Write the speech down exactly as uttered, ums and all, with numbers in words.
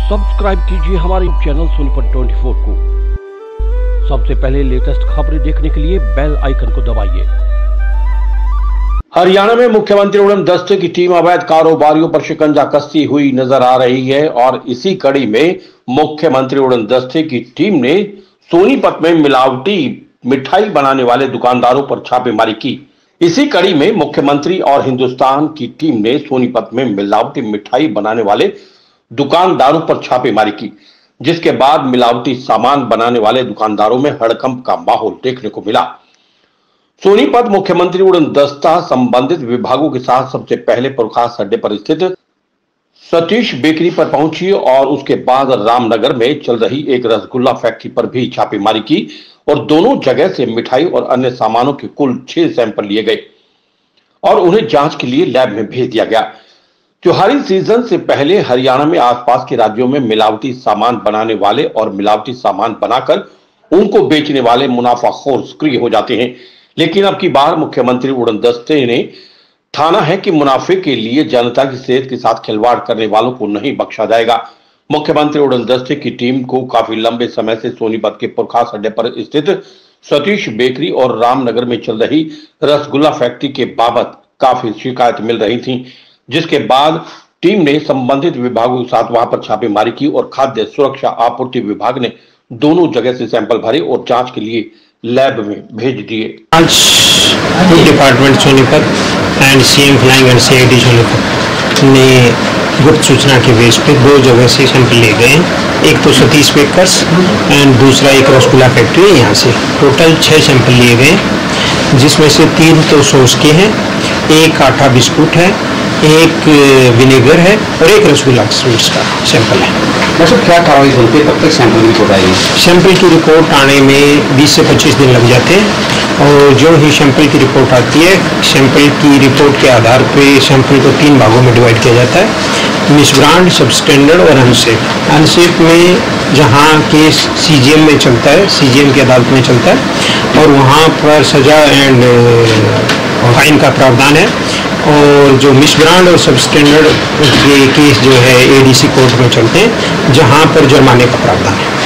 Subscribe कीजिए हमारे channel Sonipat चौबीस को। सबसे पहले लेटेस्ट खबरें देखने के लिए बेल आइकन को दबाइए। हरियाणा में मुख्यमंत्री उड़न दस्ते की टीम अवैध कारोबारियों पर शिकंजा कसती हुई नजर आ रही है और इसी कड़ी में मुख्यमंत्री उड़न दस्ते की टीम ने सोनीपत में मिलावटी मिठाई बनाने वाले दुकानदारों पर छापेमारी की। इसी कड़ी में मुख्यमंत्री और हिंदुस्तान की टीम ने सोनीपत में मिलावटी मिठाई बनाने वाले दुकानदारों पर छापेमारी की, जिसके बाद मिलावटी सामान बनाने वाले दुकानदारों में हड़कंप का माहौल देखने को मिला। सोनीपत मुख्यमंत्री उड़न दस्ता संबंधित विभागों के साथ सबसे पहले प्रकाश अड्डे पर स्थित सतीश बेकरी पर पहुंची और उसके बाद रामनगर में चल रही एक रसगुल्ला फैक्ट्री पर भी छापेमारी की और दोनों जगह से मिठाई और अन्य सामानों के कुल छह सैंपल लिए गए और उन्हें जांच के लिए लैब में भेज दिया गया। त्योहारी सीजन से पहले हरियाणा में आसपास के राज्यों में मिलावटी सामान बनाने वाले और मिलावटी सामान बनाकर उनको बेचने वाले मुनाफाखोर सक्रिय हो जाते हैं, लेकिन अब की बार मुख्यमंत्री उड़न दस्ते ने ठाना है कि मुनाफे के लिए जनता की सेहत के साथ खिलवाड़ करने वालों को नहीं बख्शा जाएगा। मुख्यमंत्री उड़न दस्ते की टीम को काफी लंबे समय से सोनीपत के प्रकाश अड्डे पर स्थित सतीश बेकरी और रामनगर में चल रही रसगुल्ला फैक्ट्री के बाबत काफी शिकायत मिल रही थी, जिसके बाद टीम ने संबंधित विभागों के साथ वहां पर छापेमारी की और खाद्य सुरक्षा आपूर्ति विभाग ने दोनों जगह से सैंपल भरे और जांच के लिए लैब में भेज दिए। आज food department Sonipat and CM flying and CID Sonipat ने गुप्त सूचना के बेस पे दो जगह से सैंपल ले गए। एक तो सतीश बेकर्स एंड दूसरा एक रसगुल्ला फैक्ट्री है। यहाँ से टोटल छः सैंपल लिए गए, जिसमें से तीन तो सॉस के हैं, एक आटा बिस्कुट है, एक विनेगर है और एक रसगुल्ला स्वीट्स का सैंपल है। वैसे क्या कार्रवाई होती है, कब तक सैंपल की रिपोर्ट आएगी? सैंपल की रिपोर्ट आने में बीस से पच्चीस दिन लग जाते हैं और जो ही सैंपल की रिपोर्ट आती है, सैंपल की रिपोर्ट के आधार पे सैंपल को तीन भागों में डिवाइड किया जाता है, मिसब्रांड, सबस्टैंडर्ड और अनसेफ। अनसेफ में जहाँ केस सीजीएम में चलता है, सीजीएम की अदालत में चलता है और वहाँ पर सजा एंड फाइन का प्रावधान है, और जो मिसब्रांड और सबस्टैंडर्ड के केस जो है एडीसी कोर्ट में चलते हैं, जहाँ पर जुर्माने का प्रावधान है।